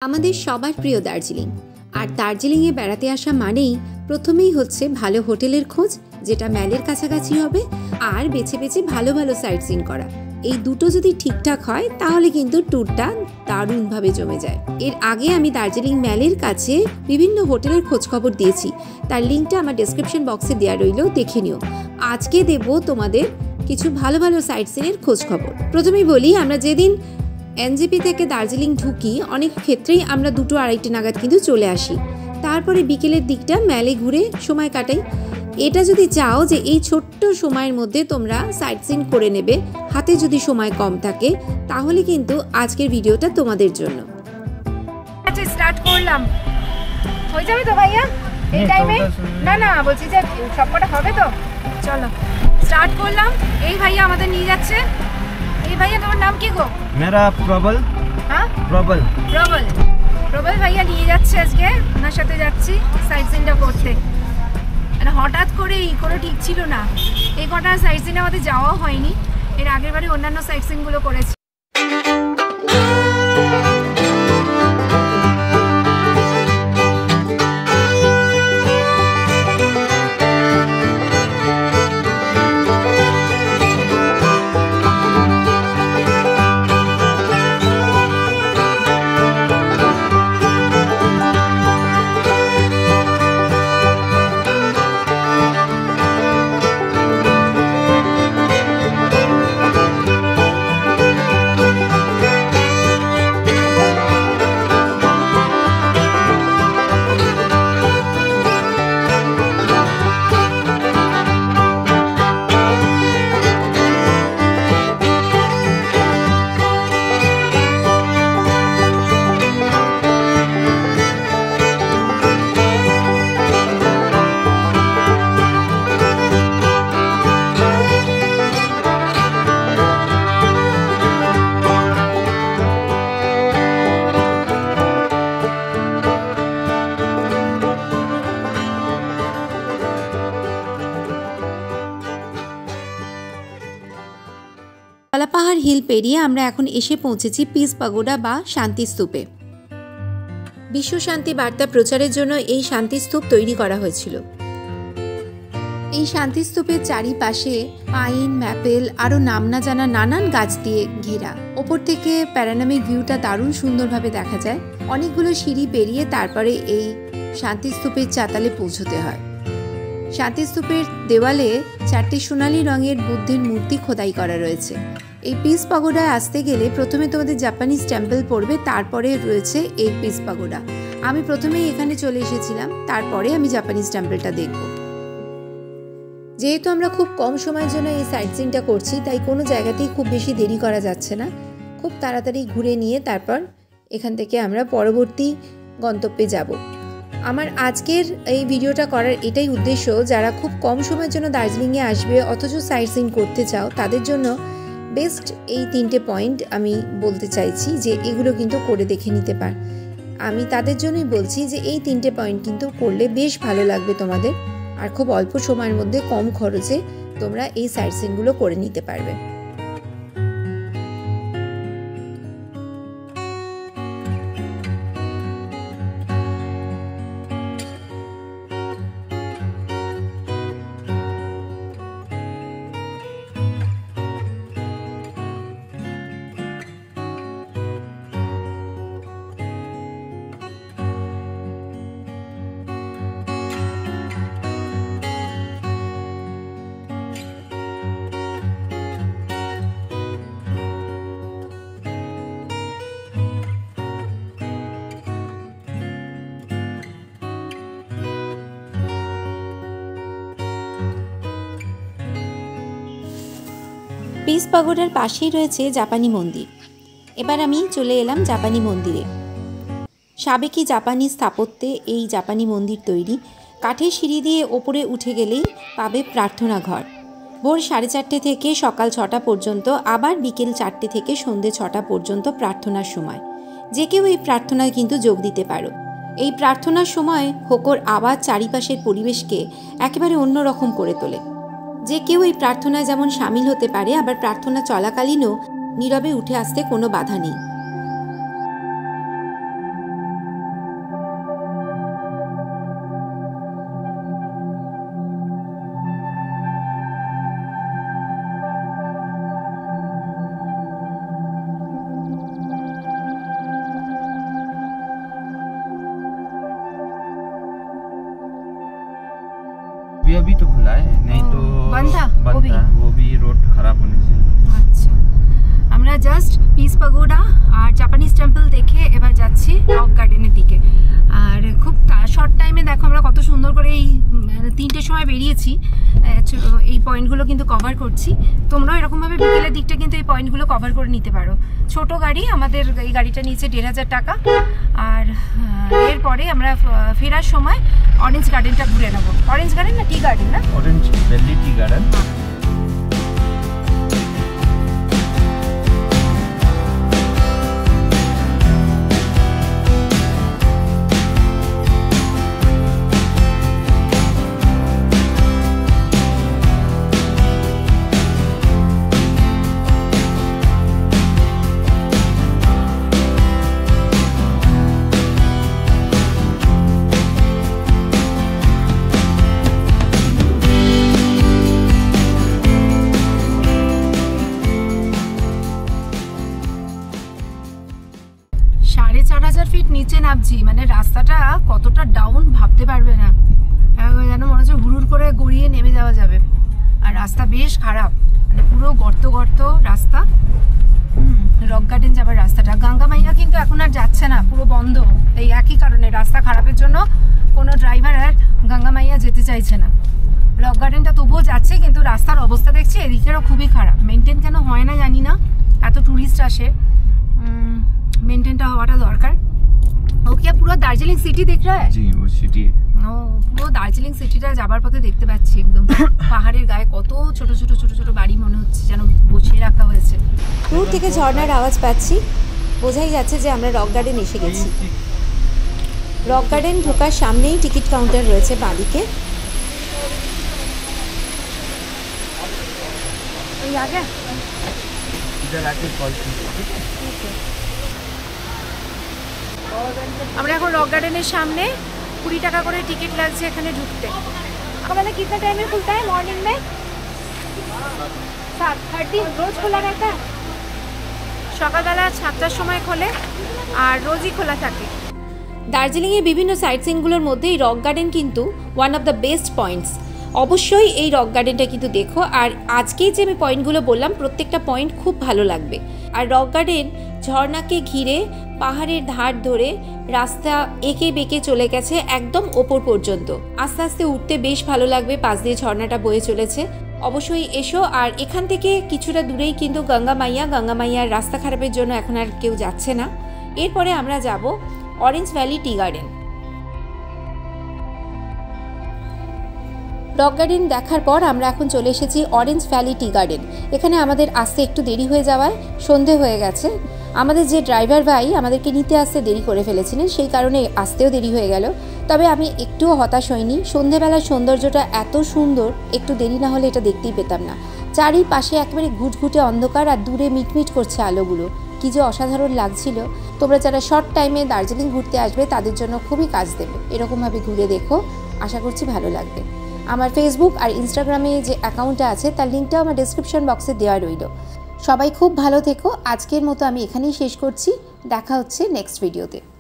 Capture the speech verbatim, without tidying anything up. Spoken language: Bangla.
আমাদের সবার প্রিয় দার্জিলিং। আর দার্জিলিংয়ে বেড়াতে আসা মানেই প্রথমেই হচ্ছে ভালো হোটেলের খোঁজ, যেটা ম্যালের কাছাকাছি হবে, আর বেছে বেছে ভালো ভালো সাইট সিন করা। এই দুটো যদি ঠিকঠাক হয় তাহলে কিন্তু ট্যুরটা দারুণভাবে জমে যায়। এর আগে আমি দার্জিলিং ম্যালের কাছে বিভিন্ন হোটেলের খোঁজখবর দিয়েছি, তার লিঙ্কটা আমার ডেসক্রিপশন বক্সে দেওয়া রইল, দেখে নিও। আজকে দেব তোমাদের কিছু ভালো ভালো সাইট সিনের খোঁজখবর। প্রথমেই বলি, আমরা যেদিন এনজেপি থেকে দার্জিলিং ঢুকি অনেক ক্ষেত্রেই আমরা দুটো আড়াইটে নাগাদ কিন্তু চলে আসি। তারপরে বিকেলের দিকটা ম্যালে ঘুরে সময় কাটাই। এটা যদি চাও যে এই ছোট্ট সময়ের মধ্যে তোমরা সাইট সিন করে নেবে, হাতে যদি সময় কম থাকে, তাহলে কিন্তু আজকের ভিডিওটা তোমাদের জন্য। আচ্ছা, স্টার্ট করলাম। হয়ে যাবে তো ভাইয়া এই টাইমে? না না, বলছি যে সবকটা হবে তো। চলো স্টার্ট করলাম। এই ভাইয়া আমাদের নিয়ে যাচ্ছে। এই ভাইয়া তোমার নাম কি গো? मेरा प्रबल। হ্যাঁ, प्रबल প্রবল। প্রবল ভাইয়া নিয়ে যাচ্ছে আজকে, ওনার সাথে যাচ্ছি সাইট সিনটা করতে। মানে হঠাৎ করেই কোনো ঠিক ছিল না। এই কটা সাইট সিনে আমাদের যাওয়াও হয়নি, এর আগের বারে অন্যান্য সাইট সিনগুলো করেছি। পাহাড় হিল পেরিয়ে আমরা এখন এসে পৌঁছেছি পিস পাগোডা বা শান্তি স্তূপে। বিশ্ব শান্তি বার্তা প্রচারের জন্য এই শান্তি স্তূপ তৈরি করা হয়েছিল। এই শান্তি স্তূপের চারিপাশে পাইন, ম্যাপেল আরও নাম না জানা নানান গাছ দিয়ে ঘেরা। ওপর থেকে প্যারানামিক ভিউটা দারুণ সুন্দরভাবে দেখা যায়। অনেকগুলো সিঁড়ি পেরিয়ে তারপরে এই শান্তি স্তূপের চাতালে পৌঁছতে হয়। শান্তি স্তূপের দেওয়ালে চারটি সোনালী রঙের বুদ্ধের মূর্তি খোদাই করা রয়েছে। এই পিস পাগোডায় আসতে গেলে প্রথমে তোমাদের জাপানিজ টেম্পল পড়বে, তারপরে রয়েছে এই পিস পাগোডা। আমি প্রথমেই এখানে চলে এসেছিলাম, তারপরে আমি জাপানিজ টেম্পলটা দেখব। যেহেতু আমরা খুব কম সময়ের জন্য এই সাইট সিনটা করছি, তাই কোনো জায়গাতেই খুব বেশি দেরি করা যাচ্ছে না। খুব তাড়াতাড়ি ঘুরে নিয়ে তারপর এখান থেকে আমরা পরবর্তী গন্তব্যে যাব। আমার আজকের এই ভিডিওটা করার এটাই উদ্দেশ্য, যারা খুব কম সময়ের জন্য দার্জিলিংয়ে আসবে অথচ সাইট সিন করতে চাও, তাদের জন্য বেস্ট এই তিনটে পয়েন্ট আমি বলতে চাইছি যে এগুলো কিন্তু করে দেখে নিতে পার। আমি তাদের জন্যই বলছি যে এই তিনটে পয়েন্ট কিন্তু করলে বেশ ভালো লাগবে তোমাদের, আর খুব অল্প সময়ের মধ্যে কম খরচে তোমরা এই সাইট সিনগুলো করে নিতে পারবে। পিস পাগোডার পাশেই রয়েছে জাপানি মন্দির। এবার আমি চলে এলাম জাপানি মন্দিরে। সাবেকি জাপানি স্থাপত্যে এই জাপানি মন্দির তৈরি। কাঠের সিঁড়ি দিয়ে ওপরে উঠে গেলেই পাবে প্রার্থনা ঘর। ভোর সাড়ে চারটে থেকে সকাল ছটা পর্যন্ত, আবার বিকেল চারটে থেকে সন্ধ্যে ছটা পর্যন্ত প্রার্থনার সময়। যে কেউ এই প্রার্থনায় কিন্তু যোগ দিতে পারো। এই প্রার্থনার সময় হোকর আওয়াজ চারিপাশের পরিবেশকে একেবারে অন্যরকম করে তোলে। যে কেউ এই প্রার্থনায় যেমন সামিল হতে পারে, আবার প্রার্থনা চলাকালীনও নীরবে উঠে আসতে কোনো বাধা নেই। अभी तो खुला है, नहीं तो बंद था बंद था, वो भी रोड खराब होने से। আচ্ছা, আমরা জাস্ট পিস পাগোডা আর জাপানিজ টেম্পল দেখে এবার যাচ্ছি রক গার্ডেনের দিকে। আর খুব শর্ট টাইমে দেখো আমরা কত সুন্দর করে এই তিনটের সময় বেরিয়েছি, এই পয়েন্টগুলো কিন্তু কভার করছি। তোমরাও এরকমভাবে বিকেলের দিকটা কিন্তু এই পয়েন্টগুলো কভার করে নিতে পারো। ছোট গাড়ি, আমাদের এই গাড়িটা নিয়েছে দেড় হাজার টাকা। আর এরপরে আমরা ফেরার সময় অরেঞ্জ গার্ডেনটা ঘুরে নেবো। অরেঞ্জ গার্ডেন না টি গার্ডেন? না, অরেঞ্জ ভ্যালি টি গার্ডেন। সাড়ে চার হাজার ফিট নিচে নামছি, মানে রাস্তাটা কতটা ডাউন ভাবতে পারবে না, যেন মনে হচ্ছে হুড়ুর করে গড়িয়ে নেমে যাওয়া যাবে। আর রাস্তা বেশ খারাপ, মানে পুরো গর্ত গর্ত রাস্তা। হুম রক গার্ডেন যাবার রাস্তাটা, গঙ্গা মাইয়া কিন্তু এখন আর যাচ্ছে না, পুরো বন্ধ। এই একই কারণে, রাস্তা খারাপের জন্য কোনো ড্রাইভার আর গঙ্গা মাইয়া যেতে চাইছে না। রক গার্ডেনটা তবুও যাচ্ছে, কিন্তু রাস্তার অবস্থা দেখছি এদিকেরও খুবই খারাপ। মেনটেন কেন হয় না জানি না, এত ট্যুরিস্ট আসে, मेंटेनটা হওয়াটা দরকার। ও কি পুরো দার্জিলিং সিটি দেখ রা হ্যায়? জি ও সিটি। ও পুরো দার্জিলিং সিটিটা যাবার পথে দেখতে পাচ্ছি, একদম পাহাড়ের গায়ে কত ছোট ছোট ছোট ছোট বাড়ি, মনে হচ্ছে যেন বসিয়ে রাখা হয়েছে। দূর থেকে ঝর্ণার আওয়াজ পাচ্ছি, বোঝাই যাচ্ছে যে আমরা রক গার্ডেন এসে গেছি। রক গার্ডেন ঢোকার সামনেই টিকিট কাউন্টার রয়েছে বাঁদিকে। এই আগে इधर आके कॉल कीजिए। আমরা এখন রক গার্ডেনের সামনে, কুড়ি টাকা করে টিকিট লাগছে এখানে ঢুকতে। আমাদের कितना टाइम में खुलता है? मॉर्निंग में सात थर्टी रोज খোলা रहता है। সকালবেলা সাতটার সময় খোলে আর রোজই খোলা থাকে। দার্জিলিংয়ের বিভিন্ন সাইট সিনগুলোর মধ্যে এই রক গার্ডেন কিন্তু one of the best points. অবশ্যই এই রক গার্ডেনটা কিন্তু দেখো। আর আজকেই যে আমি পয়েন্টগুলো বললাম, প্রত্যেকটা পয়েন্ট খুব ভালো লাগবে। আর রক গার্ডেন ঝর্ণাকে ঘিরে পাহাড়ের ধার ধরে রাস্তা এঁকে বেঁকে চলে গেছে একদম ওপর পর্যন্ত। আস্তে আস্তে উঠতে বেশ ভালো লাগবে, পাশ দিয়ে ঝর্ণাটা বয়ে চলেছে। অবশ্যই এসো। আর এখান থেকে কিছুটা দূরেই কিন্তু গঙ্গা মাইয়া, গঙ্গা মাইয়ার রাস্তা খারাপের জন্য এখন আর কেউ যাচ্ছে না। এরপরে আমরা যাব orange valley tea garden. Rock garden দেখার পর আমরা এখন চলে এসেছি অরেঞ্জ ভ্যালি টি গার্ডেন। এখানে আমাদের আসতে একটু দেরি হয়ে যাওয়ায় সন্ধে হয়ে গেছে। আমাদের যে ড্রাইভার ভাই আমাদেরকে নিতে আসতে দেরি করে ফেলেছিলেন, সেই কারণে আসতেও দেরি হয়ে গেল। তবে আমি একটুও হতাশ হইনি। সন্ধেবেলার সৌন্দর্যটা এত সুন্দর, একটু দেরি না হলে এটা দেখতেই পেতাম না। চারিপাশে একেবারে ঘুটঘুটে অন্ধকার, আর দূরে মিটমিট করছে আলোগুলো, কী যে অসাধারণ লাগছিল। তোমরা যারা শর্ট টাইমে দার্জিলিং ঘুরতে আসবে তাদের জন্য খুবই কাজ দেবে। এরকমভাবে ঘুরে দেখো, আশা করছি ভালো লাগবে। আমার ফেসবুক আর ইনস্টাগ্রামে যে অ্যাকাউন্টটা আছে তার লিঙ্কটাও আমার ডেসক্রিপশন বক্সে দেওয়া রইল। সবাই খুব ভালো থেকো। আজকের মতো আমি এখানেই শেষ করছি। দেখা হচ্ছে নেক্সট ভিডিওতে।